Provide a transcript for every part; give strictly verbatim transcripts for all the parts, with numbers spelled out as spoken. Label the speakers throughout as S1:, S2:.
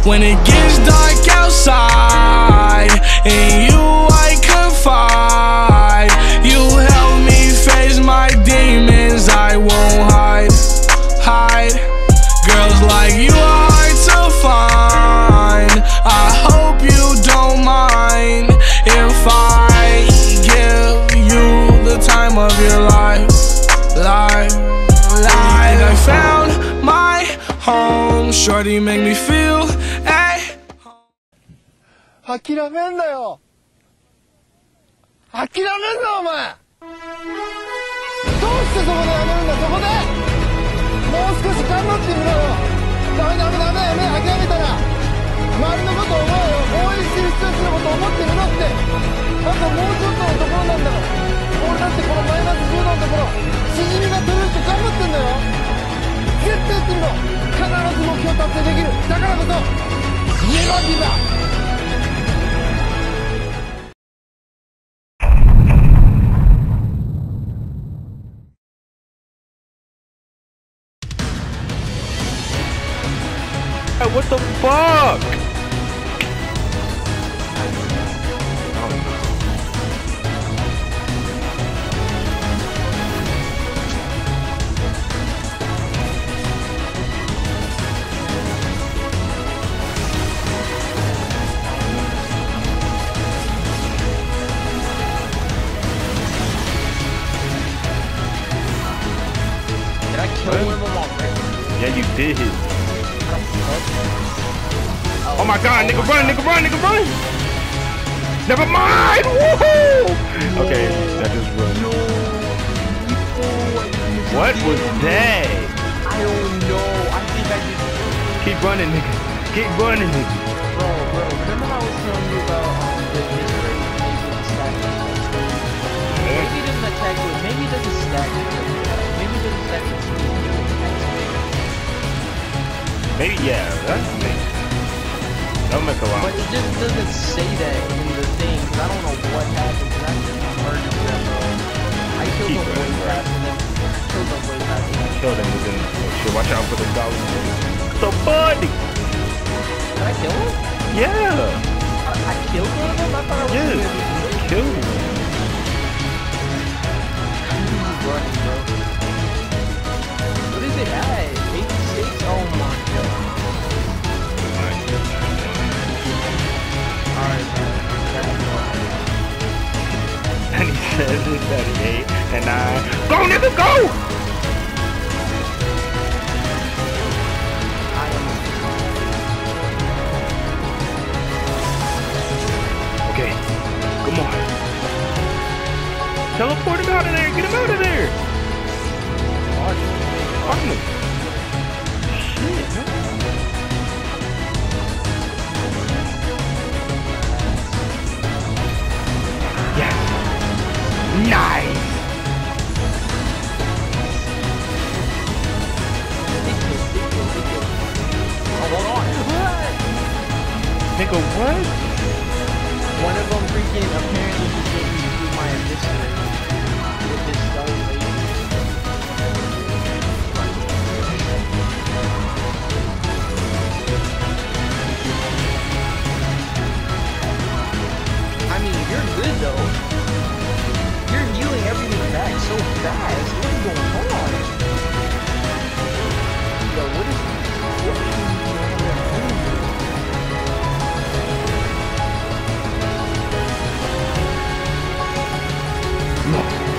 S1: When it gets dark outside, in you I confide. You help me face my demons, I won't hide, hide. Girls like you are hard to find. I hope you don't mind if I give you the time of your life, life, life. I found my home, shorty make me feel, ay.
S2: 諦めんなよ。諦めんなお前。どうしてそこでやめるんだ。そこでもう少し頑張ってみろよ。ダメダメダメ、やめ諦めたら周りのこと思えよ。応援してる人たちのこと思ってみろって。あともうちょっとのところなんだから。俺だってこのマイナスじゅうどのところしじみが取れるって頑張ってんだよ。絶対やってみろ。必ず目標達成できる。だからこそネバーギブアップ。
S3: What the fuck?
S4: Did I kill him already?
S3: Yeah, you did. Oh my god, nigga run, nigga run, nigga run! Never mind! Woohoo! Okay, that just run.
S4: No.
S3: What was that?
S4: I don't know. I think I just...
S3: Keep running, nigga. Keep running, nigga.
S4: Bro, bro, remember how I was telling you about um, the history? Maybe it doesn't attack you. Maybe it doesn't stack you. Maybe it doesn't stack you.
S3: Maybe, yeah, that's me. Don't make a lot.
S4: But it just doesn't say that in the thing, because I don't know what happened, because I just murdered them, bro. I killed
S3: Keep
S4: them way
S3: running,
S4: faster than... Killed them way faster than...
S3: Kill them within... Oh shit, watch out for the dollars. So funny!
S4: Did I kill him?
S3: Yeah!
S4: I, I killed one of them? I thought I was
S3: Yes!
S4: gonna be
S3: Kill him.
S4: running, bro. What is it at? eighty-six? Oh my god. Alright,
S3: ninety-seven, thirty-eight, and nine. Go, nigga, go!
S4: I am...
S3: Okay, come on. Teleport him out of there. Get him out of there. Arnold. Shit, man. Yeah. Nice.
S4: Oh, hold on.
S3: Nigga, what?
S4: One of them freaking apparently just gave me through my history with this stuff. I mean, you're good though. You're healing everything back so fast. What is going on? Yo, what is what is
S3: No.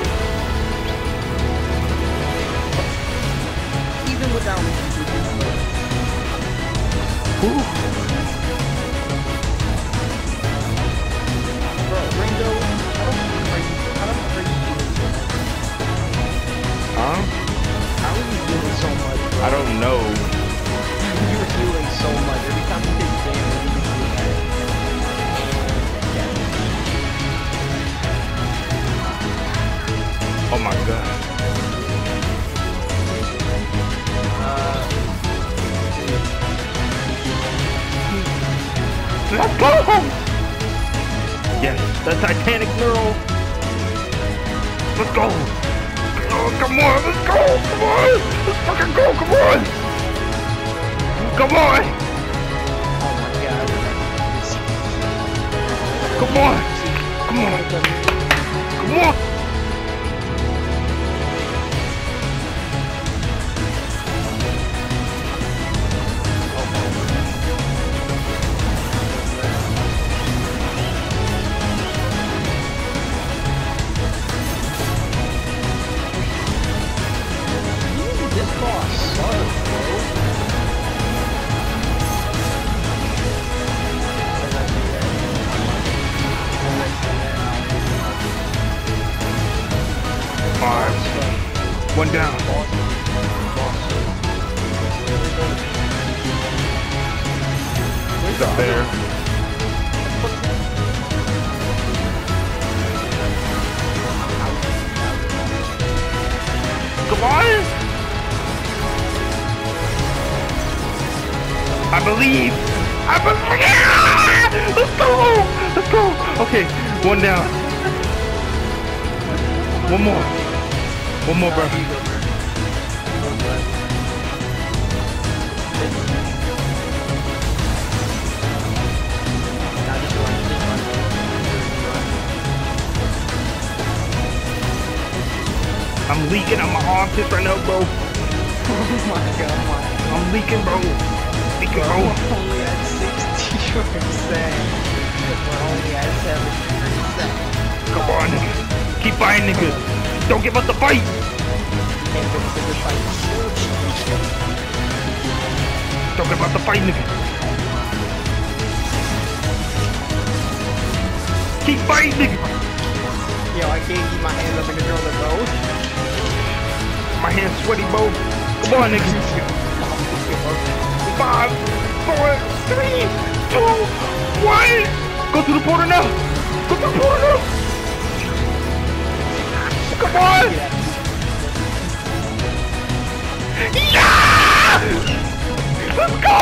S4: even without me?
S3: Ooh.
S4: Bro, Ringo, how the fuck are you, how the fuck are you doing so much?
S3: Huh?
S4: How are you doing so much, bro?
S3: I don't know.
S4: You were healing so much. Every time you take damage, you were doing that.
S3: Oh my god.
S4: Uh,
S3: Let's go! Yes, the Titanic neural. Let's go. Oh, come on, let's go. Come on. Let's fucking go. Come on. Come on.
S4: oh
S3: Come on! Come on! Come on!
S4: This boss sucks, bro.
S3: Five. One down. He's up there. Come on! I believe! I believe! Yeah! Let's go! Let's go! Okay, one down. One more. One more, bro. I'm leaking on my armpits right now, bro.
S4: Oh my god.
S3: I'm leaking, bro. Leaking, bro.
S4: We're only at sixty percent. We're only at seventy percent.
S3: Come on, nigga. Keep fighting, nigga. Don't give up the fight.
S4: Can't give us a good fight.
S3: Don't give up the fight, nigga. Keep fighting, nigga.
S4: Yo, I can't keep my hands up in the controller, bro.
S3: My hand's sweaty, bro. Come on, nigga. Five, four, three, two, one. Go through the portal now. Go through the portal now. Come on. Yeah! Let's go.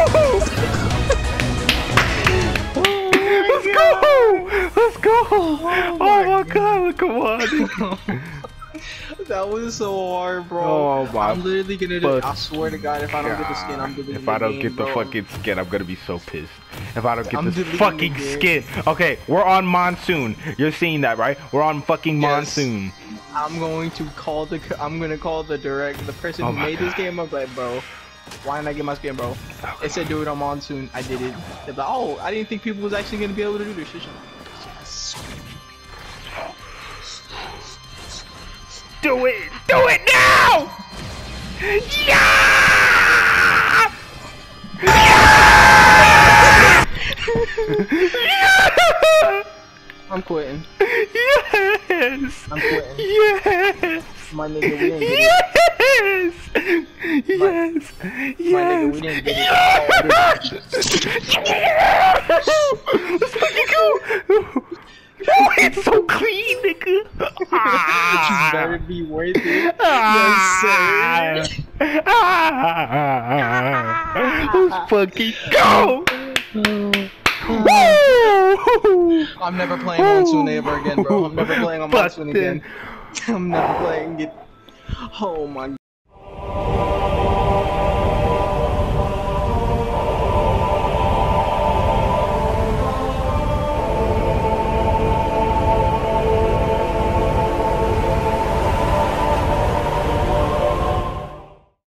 S3: Let's go. Let's go. Oh my god. Come on.
S4: That was so hard, bro.
S3: Oh my
S4: I'm literally gonna do, I swear to God, if I don't get the skin, I'm deleting
S3: If I don't
S4: the
S3: get
S4: game,
S3: the
S4: bro.
S3: fucking skin, I'm gonna be so pissed. If I don't get
S4: I'm
S3: this
S4: deleting
S3: fucking
S4: the
S3: skin. Okay, we're on Monsoon. You're seeing that, right? We're on fucking
S4: Yes.
S3: Monsoon.
S4: I'm going to call the, I'm gonna call the direct, the person
S3: Oh
S4: who
S3: my
S4: made this
S3: God.
S4: game. I'm like, bro, why didn't I get my skin, bro? It said do it on Monsoon. I did it. They're like, oh, I didn't think people was actually gonna be able to do this shit. Yes.
S3: Do it! Do it now! Yeah! Yeah!
S4: I'm quitting.
S3: Yes!
S4: I'm quitting.
S3: Yes!
S4: My nigga, we didn't get it.
S3: Yes! Yes!
S4: My nigga, we
S3: Yes!
S4: didn't get it.
S3: Yes! Let's fucking go! Oh, it's so clean, nigga!
S4: You
S3: Ah!
S4: better be worth it.
S3: Ah!
S4: Yes, sir.
S3: Ah! Let's fucking go! Woo!
S4: I'm never playing Monsoon ever again, bro. I'm never playing on
S3: Fuck
S4: Monsoon
S3: this.
S4: again. I'm never playing it. Oh my